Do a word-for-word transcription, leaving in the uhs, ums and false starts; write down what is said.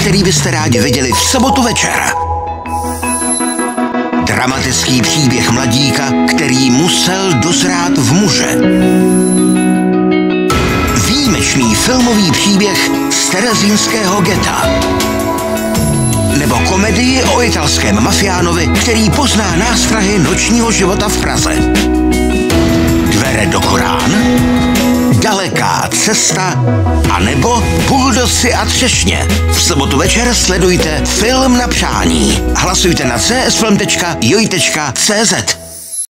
který byste rádi viděli v sobotu večer. Dramatický příběh mladíka, který musel dozrát v muže. Výjimečný filmový příběh z terezínského geta. Nebo komedii o italském mafiánovi, který pozná nástrahy nočního života v Praze. Dvere do Korán, Daleká cesta a nebo Buldosi a třešně. V sobotu večer sledujte Film na přání. Hlasujte na c s film tečka joj tečka cé zet.